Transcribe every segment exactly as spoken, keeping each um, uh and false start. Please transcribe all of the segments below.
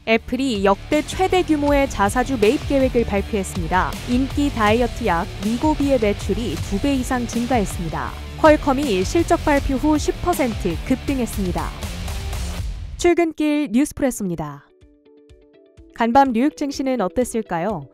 애플이 역대 최대 규모의 자사주 매입 계획을 발표했습니다. 인기 다이어트 약 위고비의 매출이 두 배 이상 증가했습니다. 퀄컴이 실적 발표 후 십 퍼센트 급등했습니다. 출근길 뉴스프레소입니다. 간밤 뉴욕 증시는 어땠을까요?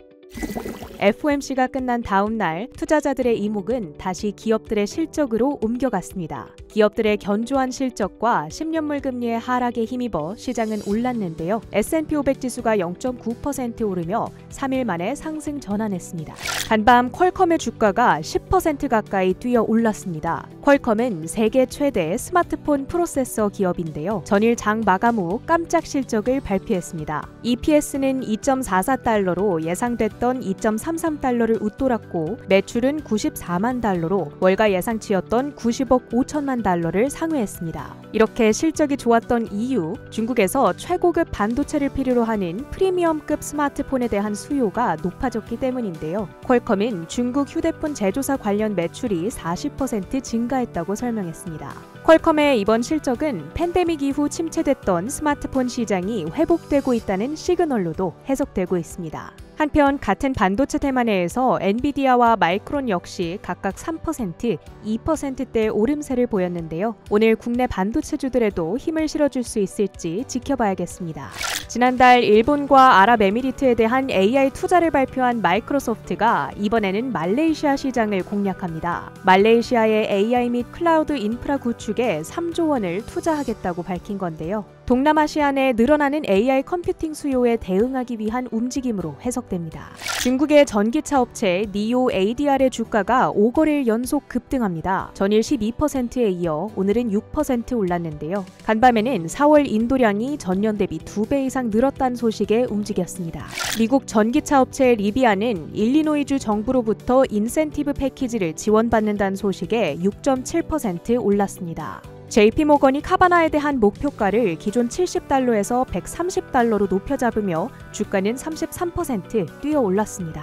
에프오엠씨가 끝난 다음 날 투자자들의 이목은 다시 기업들의 실적으로 옮겨갔습니다. 기업들의 견조한 실적과 십 년물 금리의 하락에 힘입어 시장은 올랐는데요. 에스 앤 피 오백 지수가 영 점 구 퍼센트 오르며 삼 일 만에 상승 전환했습니다. 간밤 퀄컴의 주가가 십 퍼센트 가까이 뛰어 올랐습니다. 퀄컴은 세계 최대 스마트폰 프로세서 기업인데요. 전일 장 마감 후 깜짝 실적을 발표했습니다. 이피에스는 이 점 사사 달러로 예상됐던 이 점 삼삼 달러를 웃돌았고 매출은 구십사만 달러로 월가 예상치였던 구십억 오천만 달러를 상회했습니다. 이렇게 실적이 좋았던 이유, 중국에서 최고급 반도체를 필요로 하는 프리미엄급 스마트폰에 대한 수요가 높아졌기 때문인데요. 퀄컴은 중국 휴대폰 제조사 관련 매출이 사십 퍼센트 증가했다고 설명했습니다. 퀄컴의 이번 실적은 팬데믹 이후 침체됐던 스마트폰 시장이 회복되고 있다는 시그널로도 해석되고 있습니다. 한편 같은 반도체 테마 내에서 엔비디아와 마이크론 역시 각각 삼 퍼센트, 이 퍼센트대 오름세를 보였는데요. 오늘 국내 반도체주들에도 힘을 실어줄 수 있을지 지켜봐야겠습니다. 지난달 일본과 아랍에미리트에 대한 에이아이 투자를 발표한 마이크로소프트가 이번에는 말레이시아 시장을 공략합니다. 말레이시아의 에이아이 및 클라우드 인프라 구축에 삼조 원을 투자하겠다고 밝힌 건데요. 동남아시아 내 늘어나는 에이아이 컴퓨팅 수요에 대응하기 위한 움직임으로 해석됩니다. 중국의 전기차 업체 니오 에이디알의 주가가 오 거래일 연속 급등합니다. 전일 십이 퍼센트에 이어 오늘은 육 퍼센트 올랐는데요. 간밤에는 사월 인도량이 전년 대비 두 배 이상 늘었다는 소식에 움직였습니다. 미국 전기차 업체 리비아는 일리노이주 정부로부터 인센티브 패키지를 지원받는다는 소식에 육 점 칠 퍼센트 올랐습니다. 제이피모건이 카바나에 대한 목표가를 기존 칠십 달러에서 백삼십 달러로 높여 잡으며 주가는 삼십삼 퍼센트 뛰어 올랐습니다.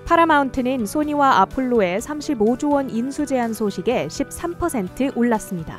파라마운트는 소니와 아폴로의 삼십오조 원 인수 제한 소식에 십삼 퍼센트 올랐습니다.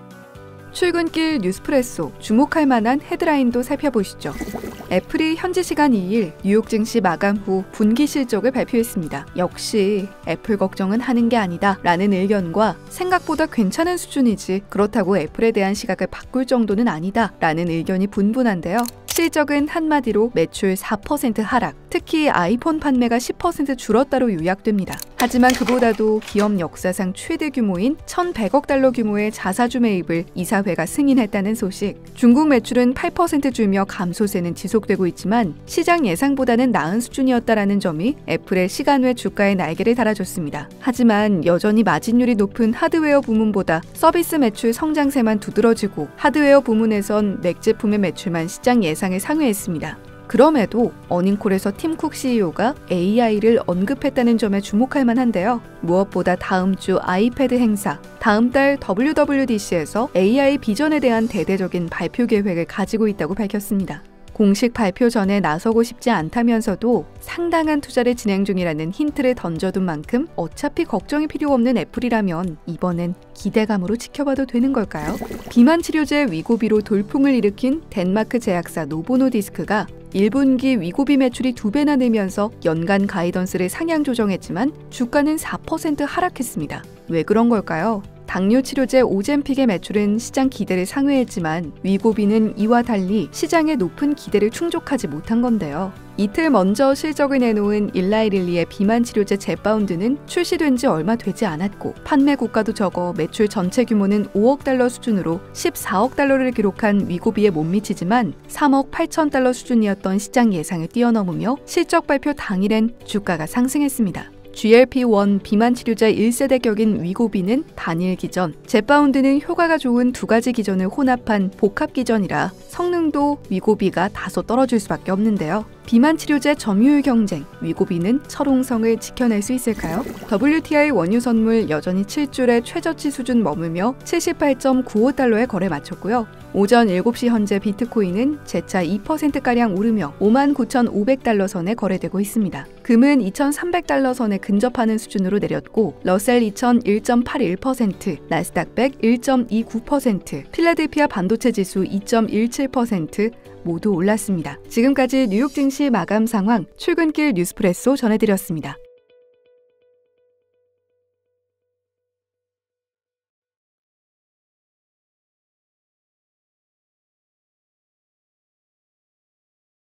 출근길 뉴스프레소, 주목할 만한 헤드라인도 살펴보시죠. 애플이 현지 시간 이 일 뉴욕 증시 마감 후 분기 실적을 발표했습니다. 역시 애플 걱정은 하는 게 아니다 라는 의견과 생각보다 괜찮은 수준이지 그렇다고 애플에 대한 시각을 바꿀 정도는 아니다 라는 의견이 분분한데요. 실적은 한마디로 매출 사 퍼센트 하락, 특히 아이폰 판매가 십 퍼센트 줄었다로 요약됩니다. 하지만 그보다도 기업 역사상 최대 규모인 천백억 달러 규모의 자사주 매입을 이사회가 승인했다는 소식, 중국 매출은 팔 퍼센트 줄며 감소세는 지속되고 있지만 시장 예상보다는 나은 수준이었다라는 점이 애플의 시간외 주가에 날개를 달아줬습니다. 하지만 여전히 마진율이 높은 하드웨어 부문보다 서비스 매출 성장세만 두드러지고 하드웨어 부문에선 맥 제품의 매출만 시장 예상을 상회했습니다. 그럼에도 어닝콜에서 팀 쿡 씨이오가 에이아이를 언급했다는 점에 주목할 만한데요. 무엇보다 다음 주 아이패드 행사, 다음 달 더블유 더블유 디 씨에서 에이아이 비전에 대한 대대적인 발표 계획을 가지고 있다고 밝혔습니다. 공식 발표 전에 나서고 싶지 않다면서도 상당한 투자를 진행 중이라는 힌트를 던져둔 만큼 어차피 걱정이 필요 없는 애플이라면 이번엔 기대감으로 지켜봐도 되는 걸까요? 비만 치료제 위고비로 돌풍을 일으킨 덴마크 제약사 노보노디스크가 일 분기 위고비 매출이 두 배나 늘면서 연간 가이던스를 상향 조정했지만 주가는 사 퍼센트 하락했습니다. 왜 그런 걸까요? 당뇨 치료제 오젬픽의 매출은 시장 기대를 상회했지만 위고비는 이와 달리 시장의 높은 기대를 충족하지 못한 건데요. 이틀 먼저 실적을 내놓은 일라이릴리의 비만 치료제 제파운드는 출시된 지 얼마 되지 않았고 판매 국가도 적어 매출 전체 규모는 오억 달러 수준으로 십사억 달러를 기록한 위고비에 못 미치지만 삼억 팔천 달러 수준이었던 시장 예상을 뛰어넘으며 실적 발표 당일엔 주가가 상승했습니다. 지 엘 피 원 비만 치료제 일 세대 격인 위고비는 단일 기전, 제파운드는 효과가 좋은 두 가지 기전을 혼합한 복합 기전이라 성능도 위고비가 다소 떨어질 수밖에 없는데요. 비만 치료제 점유율 경쟁, 위고비는 철옹성을 지켜낼 수 있을까요? 더블유 티 아이 원유 선물 여전히 칠 줄의 최저치 수준 머물며 칠십팔 점 구오 달러에 거래 마쳤고요. 오전 일곱 시 현재 비트코인은 재차 이 퍼센트가량 오르며 오만 구천오백 달러 선에 거래되고 있습니다. 금은 이천삼백 달러 선에 근접하는 수준으로 내렸고 러셀 이천 일 점 팔일 퍼센트, 나스닥 백 일 점 이구 퍼센트, 필라델피아 반도체 지수 이 점 일칠 퍼센트, 모두 올랐습니다. 지금까지 뉴욕 증시 마감 상황 출근길 뉴스프레소 전해드렸습니다.